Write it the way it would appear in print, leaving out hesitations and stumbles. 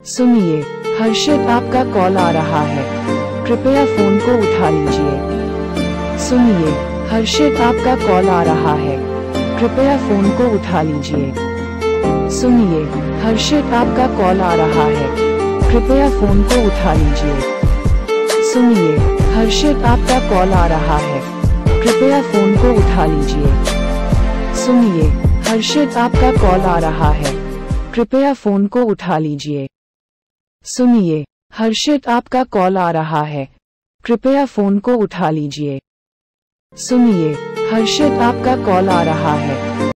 सुनिए, हर्षित आपका कॉल आ रहा है, कृपया फोन को उठा लीजिए। सुनिए, हर्षित आपका कॉल आ रहा है, कृपया फोन को उठा लीजिए। सुनिए, हर्षित आपका कॉल आ रहा है, कृपया फोन को उठा लीजिए। सुनिए, हर्षित आपका कॉल आ रहा है, कृपया फोन को उठा लीजिए। सुनिए, हर्षित आपका कॉल आ रहा है, कृपया फोन को उठा लीजिए। सुनिए, हर्षित आपका कॉल आ रहा है, कृपया फोन को उठा लीजिए। सुनिए, हर्षित आपका कॉल आ रहा है,